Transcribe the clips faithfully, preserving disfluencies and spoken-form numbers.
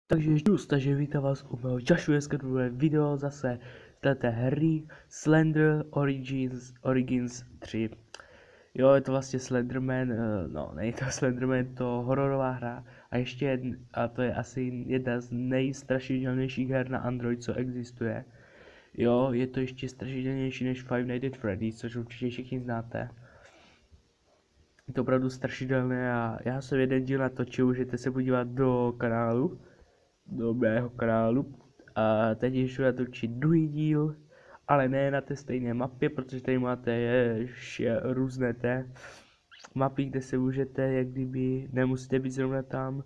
Takže ždu, takže vítám vás u mého dnešního druhé video zase z této hry Slender Origins, Origins tři. Jo, je to vlastně Slenderman, no není to Slenderman, to hororová hra a ještě jedna, a to je asi jedna z nejstrašidelnějších her na Android, co existuje. Jo, je to ještě strašidelnější než Five Nights at Freddy's, což určitě všichni znáte. Je to opravdu strašidelné a já jsem jeden díl natočil, můžete se podívat do kanálu. do mého kanálu a teď ještě natočit druhý díl, ale ne na té stejné mapě, protože tady máte ještě různé té mapy, kde se můžete, jak kdyby, nemusíte být zrovna tam.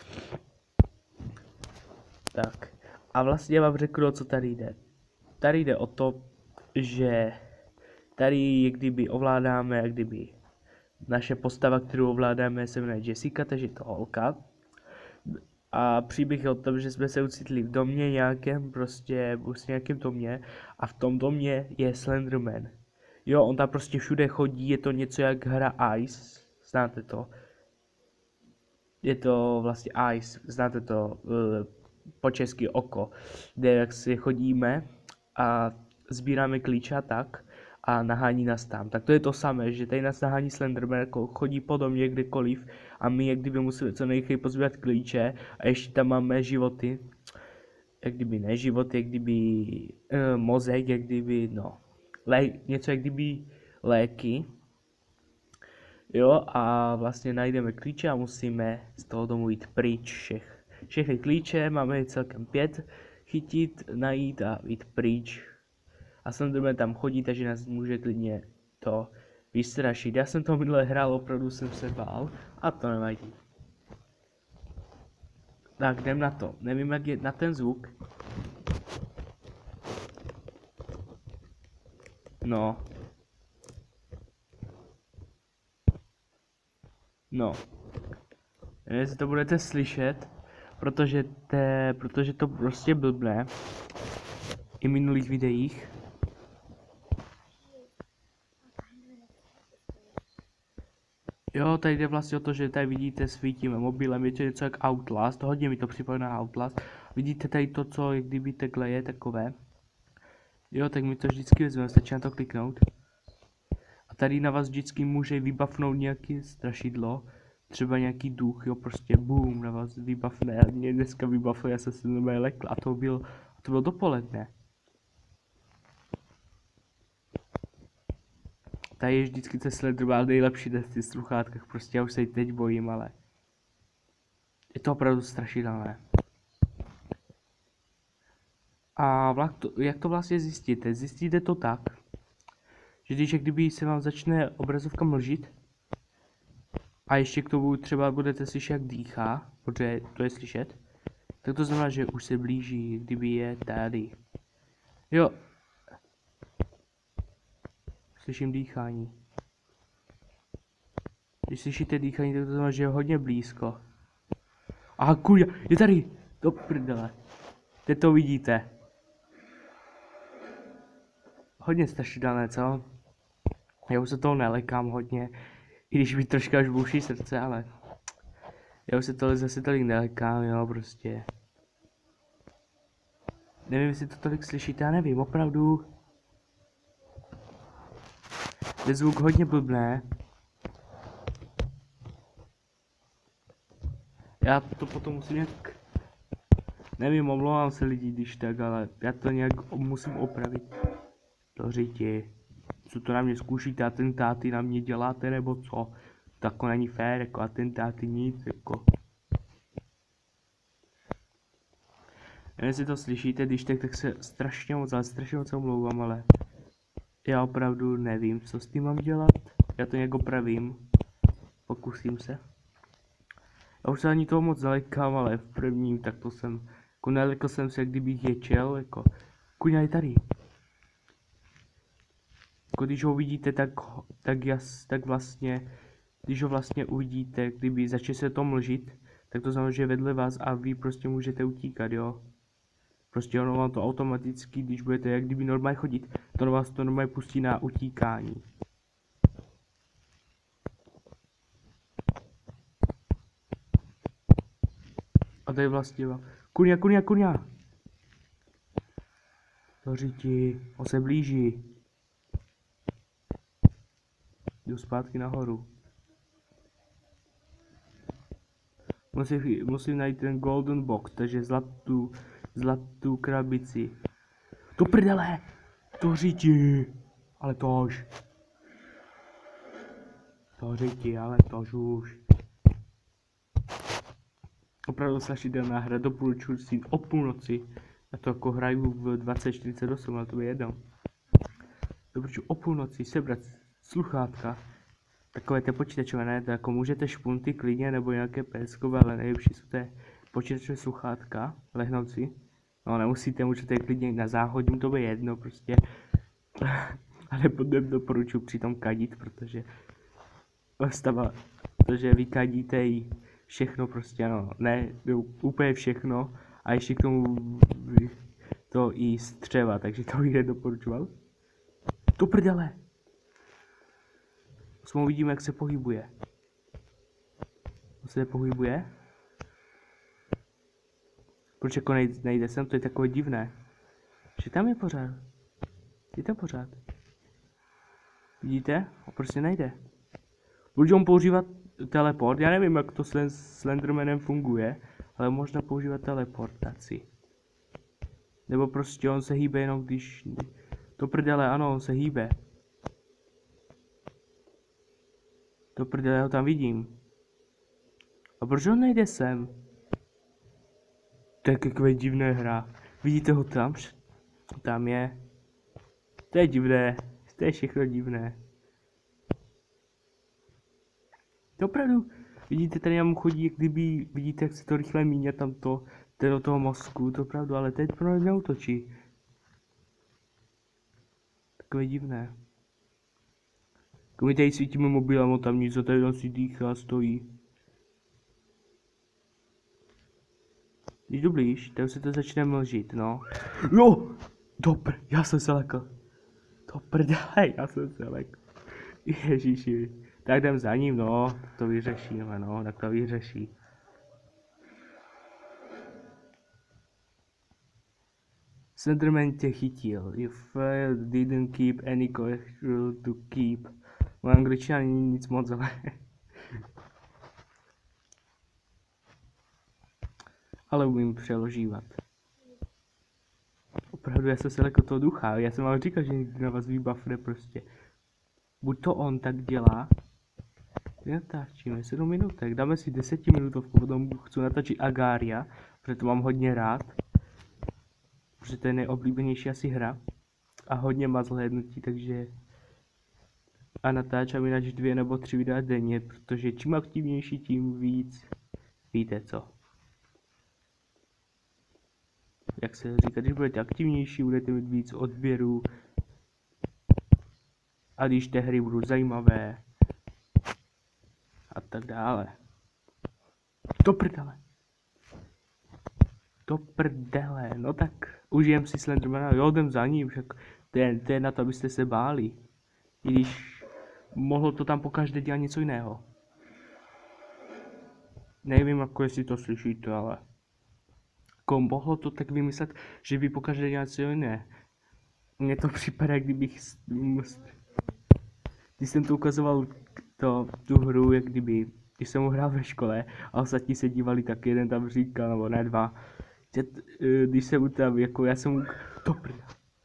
Tak, a vlastně vám řeknu, o co tady jde. Tady jde o to, že tady jak kdyby ovládáme, jak kdyby naše postava, kterou ovládáme, se jmenuje Jessica, takže je to holka. A příběh je o tom, že jsme se ocitli v domě nějakém, prostě, prostě nějakém domě a v tom domě je Slenderman. Jo, on tam prostě všude chodí, je to něco jak hra Ice, znáte to? Je to vlastně Ice, znáte to, uh, po česky Oko, kde jak si chodíme a sbíráme klíče a tak a nahání nás tam. Tak to je to samé, že tady nás nahání Slenderman, jako chodí po domě kdekoliv a my jak kdyby musíme co nejrychleji pozbírat klíče a ještě tam máme životy, jak kdyby ne životy, jak kdyby uh, mozek, jak kdyby no, lé, něco jak kdyby léky. Jo, a vlastně najdeme klíče a musíme z toho domu jít pryč všech. Všechny klíče, máme celkem pět, chytit, najít a jít pryč. A Slenderman tam chodí, takže nás může klidně to vystrašit. Já jsem to minule hrál, opravdu jsem se bál a to nevadí. Tak jdem na to. Nevím, jak je na ten zvuk. No. No. Nevím, jestli to budete slyšet, protože, te, protože to prostě blbne. I v minulých videích. Jo, tady jde vlastně o to, že tady vidíte svítíme mobilem, je to něco jak Outlast, hodně mi to připomíná Outlast. Vidíte tady to, co jak kdyby takhle je takové. Jo, tak mi to vždycky vezme, stačí na to kliknout. A tady na vás vždycky může vybavnout nějaký strašidlo, třeba nějaký duch, jo, prostě boom, na vás vybavne. Mě dneska vybavuje, já jsem se normálně lekl a to byl, a to bylo dopoledne. Tady je vždycky ten Slenderman nejlepší na těch sluchátkách, prostě já už se i teď bojím, ale je to opravdu strašidelné. A to, jak to vlastně zjistíte? Zjistíte to tak, že když jak kdyby se vám začne obrazovka mlžit a ještě k tomu třeba budete slyšet, jak dýchá, protože to je slyšet, tak to znamená, že už se blíží, kdyby je tady. Jo. Slyším dýchání. Když slyšíte dýchání, tak to znamená, že je hodně blízko. Aha, kurňa, je tady! Do prdele. Teď to vidíte. Hodně strašidelné, co? Já už se toho nelekám hodně. I když mi troška až bouší srdce, ale... Já už se tohle zase tolik nelekám, jo, prostě. Nevím, jestli to tolik slyšíte, já nevím, opravdu. Je zvuk hodně blbné. Já to potom musím nějak... Nevím, omlouvám se lidi, když tak, ale já to nějak musím opravit. To řiti. Co to na mě zkoušíte, atentáty na mě děláte, nebo co? Tako není fér, jako atentáty nic, jako... Nevím, jestli to slyšíte, když tak, tak se strašně moc, ale strašně moc omlouvám, ale... Já opravdu nevím, co s tím mám dělat. Já to nějak opravím. Pokusím se. Já už se ani toho moc zalekám, ale v prvním tak to jsem... Jako nelekl jsem se, kdybych ječel, jako... Kuňa je tady. Jako když ho uvidíte, tak, tak, jas, tak vlastně... Když ho vlastně uvidíte, kdyby začne se to mlžit, tak to znamená, že je vedle vás a vy prostě můžete utíkat, jo. Prostě ono vám to automaticky, když budete jak kdyby normálně chodit, to vás to normálně pustí na utíkání. A tady vlastně mám. Kuňa, kuňa, kuňa. To říti, on se blíží. Jdu zpátky nahoru. Musím, musím najít ten golden box, takže zlatou, zlatou krabici. To prdele! To říti! Ale tož. To říti, ale tož už. Opravdu strašidelná hra, doporučuji si o půlnoci. Já to jako hraju v dvacet čtyřicet osm, ale to je jedno. Doporučuji o půlnoci sebrat sluchátka. Takové ty počítačové, ne, to jako můžete špunty klidně nebo nějaké péskové, ale nejlepší jsou ty počítačové sluchátka, lehnout si. No nemusíte, můžete klidně na záhodím, to by jedno prostě. Ale potom doporučuji přitom kadit, protože stava, protože vy kadíte i všechno prostě, no, ne, úplně všechno a ještě k tomu to i střeva, takže to bych nedoporučoval. To prdele! Jsme uvidíme, jak se pohybuje. Se pohybuje? Proč jako nejde, nejde sem? To je takové divné. Že tam je pořád. Je tam pořád. Vidíte? A prostě nejde. Buď on používat teleport, já nevím, jak to s Slendermanem funguje, ale možná používat teleportaci. Nebo prostě on se hýbe jenom když... To prdele, ano, on se hýbe. To prdele, já ho tam vidím. A proč on nejde sem? To je takové divné hra. Vidíte ho tam? Tam je. To je divné. To je všechno divné. To opravdu. Vidíte, tady nám chodí, jak kdyby, vidíte, jak se to rychle míně tam to, to do toho mozku, to opravdu, ale teď pro mě neutočí. Takové divné. My tady svítíme mobilem, on tam nic, a tady si dýchá, stojí. Když jdu blíž, tak se to začne mlžit, no. Jo! Dobr, já jsem se lekl. To prdele, já jsem se lekl. Ježiši. Tak jdem za ním, no. To vyřešíme, no. Tak to vyřeší. Slenderman tě chytil. You failed, didn't keep any collateral to keep. Moje angličtina není nic moc, ale... ale umím přeložívat. Opravdu, já jsem se lekl toho ducha, já jsem vám říkal, že někdy na vás vybafne prostě. Buď to on tak dělá, natáčíme sedm minutek, dáme si desetiminutovku, potom chci natáčet Agaria, protože to mám hodně rád. Protože to je nejoblíbenější asi hra. A hodně má zhlédnutí, takže... A natáčám jinak dvě nebo tři videa denně, protože čím aktivnější, tím víc. Víte co? Jak se říká, když budete aktivnější, budete mít víc odběrů. A když ty hry budou zajímavé. A tak dále. To prdele. To prdele, no tak užijem si Slendermana, jo, jdem za ním, však to je, to je na to, abyste se báli. I když mohlo to tam pokaždé dělat něco jiného. Nevím, jako jestli to slyšíte, ale... Jako mohlo to tak vymyslet, že by pokaždé dělat něco jiné. Mně to připadá, jak kdybych... Když jsem to ukazoval to, tu hru, jak kdyby... Když jsem ho hrál ve škole a ostatní se dívali, tak jeden tam říkal, nebo ne dva. Když jsem tam, jako já jsem... To prda.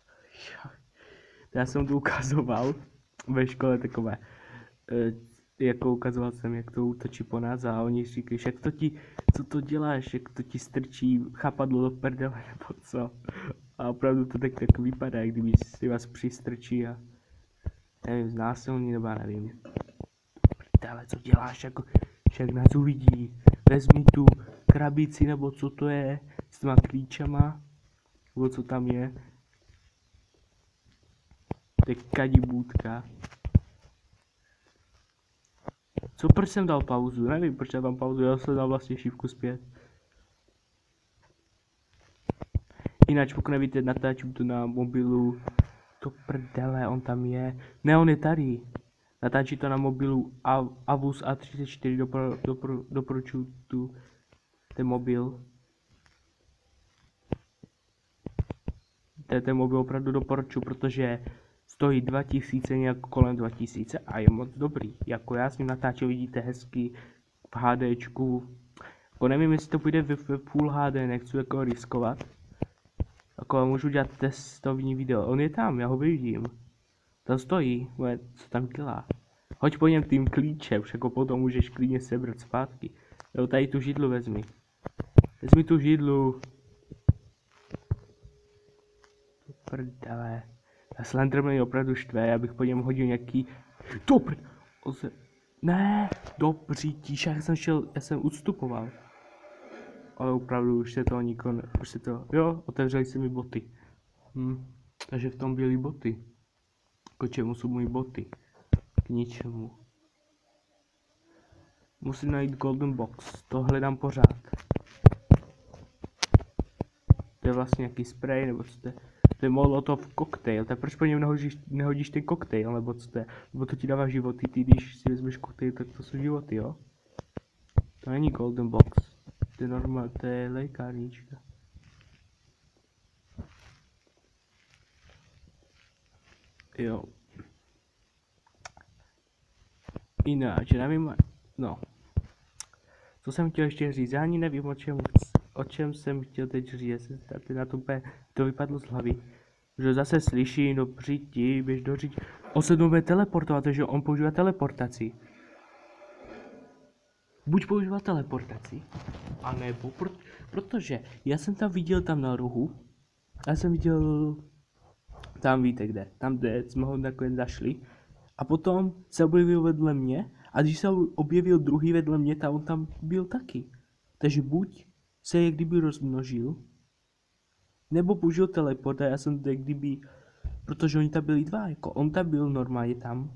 Já jsem to ukazoval ve škole takové. Jako ukazoval jsem, jak to útočí po nás a oni říkají, jak to ti, co to děláš, jak to ti strčí chápadlo do prdele nebo co. A opravdu to tak, tak vypadá, jak kdyby si vás přistrčí a nevím, znásilní nebo já nevím. Prdele, co děláš, jako, však nás uvidí, vezmi tu krabici nebo co to je, s těma klíčema, nebo co tam je. To je kadibůdka. Co, proč jsem dal pauzu? Nevím, proč já dám pauzu, já jsem dal vlastně šívku zpět. Jinak pokud nevíte, natáčím to na mobilu. To prdele, on tam je. Ne, on je tady. Natáčí to na mobilu Avus A třicet čtyři, dopor, dopor, doporučuji tu ten mobil. ten mobil opravdu doporučuji, protože stojí dva tisíce, nějak kolem dva tisíce a je moc dobrý. Jako já s ním natáčel, vidíte, hezky v HDčku. Jako nevím, jestli to půjde ve, ve Full H D, nechci jako riskovat. Jako můžu dělat testovní video, on je tam, já ho vidím. Tam stojí, bude, co tam dělá. Hoď po něm tím klíčem, už jako potom můžeš klidně sebrat zpátky. Jo, tady tu židlu vezmi. Vezmi tu židlu. Prdele. A Slenderman je opravdu štve, já bych po něm hodil nějaký... Dobr... Oze... Ne, dobří tíša, já jsem šel, já jsem ustupoval. Ale opravdu už se to niko, ne... už se to... Jo, otevřeli se mi boty. Hm, takže v tom byly boty. K čemu jsou moje boty? K ničemu. Musím najít Golden Box, to hledám pořád. To je vlastně nějaký spray, nebo co to je? To je Molotov koktejl, tak proč po něm nehodíš, nehodíš ten koktejl, nebo co to je? Nebo to ti dává životy, ty když si vezmeš koktejl, tak to jsou životy, jo? To není Golden Box, to je normál, to je lékárnička. Jo. Jinak, nevím, no. Co jsem chtěl ještě říct, já ani nevím, o čem, o čem jsem chtěl teď říct, jestli na to, to vypadlo z hlavy. Že zase slyší, no přijď, běž do říct, on se bude teleportovat, takže on používá teleportaci. Buď používá teleportaci, anebo, pro, protože já jsem tam viděl tam na rohu, já jsem viděl, tam víte kde, tam kde jsme ho nakonec zašli, a potom se objevil vedle mě, a když se objevil druhý vedle mě, tak on tam byl taky. Takže buď se jak kdyby rozmnožil, nebo použil teleport a já jsem to jak kdyby, protože oni tam byli dva, jako on tam byl normálně tam,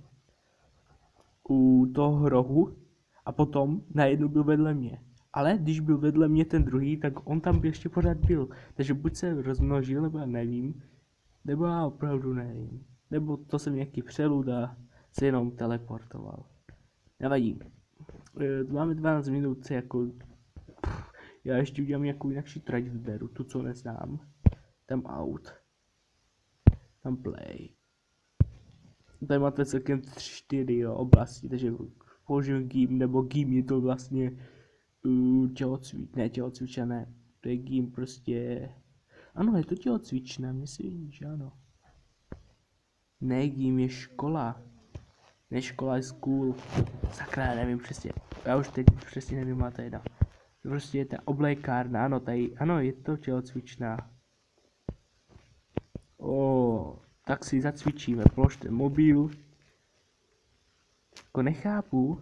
u toho rohu, a potom najednou byl vedle mě. Ale když byl vedle mě ten druhý, tak on tam ještě pořád byl. Takže buď se rozmnožil, nebo já nevím, nebo já opravdu nevím. Nebo to jsem nějaký přelud a se jenom teleportoval. Nevadí. Máme dvanáct minut, jako... Pff, já ještě udělám nějakou jinakší trať vyberu, tu co neznám. Tam out. Tam play. Tady máte celkem čtyři jo, oblasti, takže použiju gym, nebo gym je to vlastně uh, tělocvič, ne tělocvičené, to je gym prostě, ano je to tělocvičné, myslím, že ano. Ne, gym je škola, ne škola je school, sakra, nevím přesně, já už teď přesně nevím, má to jedna. Prostě je ta oblékárna, ano, tady, ano, je to tělocvičná. O, tak si zacvičíme, položte mobil. Jako nechápu.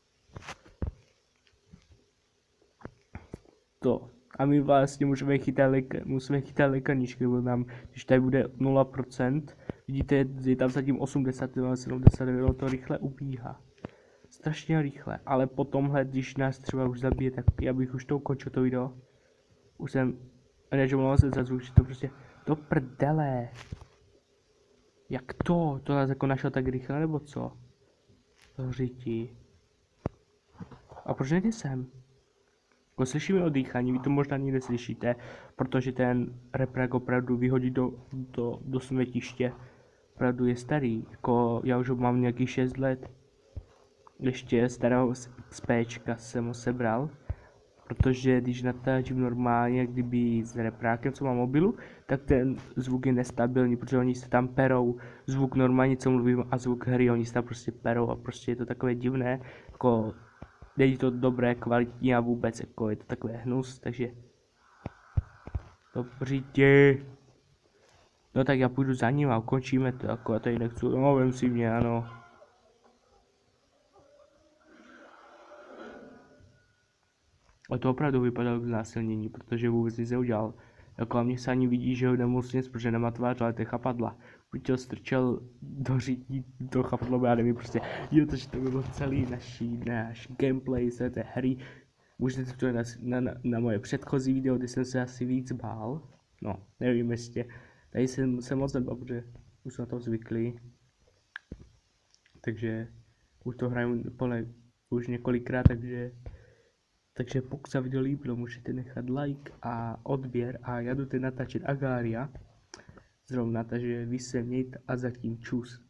To. A my vlastně můžeme chytat léka, musíme chytat lékaničky, nebo nám, když tady bude nula procent, vidíte, je tam zatím osmdesát, sedmdesát devět, to rychle ubíhá. Strašně rychle, ale potomhle, když nás třeba už zabije, tak já bych už to ukončil to video. Už jsem, ne, že mluvám se za zvuk, že to prostě, do prdele. Jak to? To nás jako našel tak rychle, nebo co? To řítí. A proč nejde sem? Jako slyšíme o dýchání, vy to možná nikdy slyšíte, protože ten reprak opravdu vyhodí do, do, do smetiště. Opravdu je starý, jako já už ho mám nějakých šest let. Ještě starého XPčka jsem ho sebral. Protože když natáčím normálně, jak kdyby s reprákem, co mám mobilu, tak ten zvuk je nestabilní, protože oni se tam perou, zvuk normálně, co mluvím, a zvuk hry, oni se tam prostě perou a prostě je to takové divné, jako není to dobré, kvalitní a vůbec, jako je to takové hnus, takže dobrý tě. No tak já půjdu za ním a ukončíme to, jako já tady nechci, no vem si mě, ano. A to opravdu vypadalo k znásilnění, protože vůbec nic neudělal. Jako a mě se ani vidí, že ho nemocnic, protože nemá tvář, ale to je chapadla. Buď ho strčel do řídí, do chapadla, já nevím, prostě, jo, to, že to bylo celý naší, náš gameplay z té hry. Můžete to na, na, na, na moje předchozí video, kdy jsem se asi víc bál. No, nevím ještě. Tady jsem se moc nebál, protože už jsem na to zvyklý. Takže už to hraju plně, už několikrát, takže... Takže pokud se video líbilo, můžete nechat like a odběr a já jdu teď natáčet Agaria, zrovna, takže vy se mějte a zatím čus.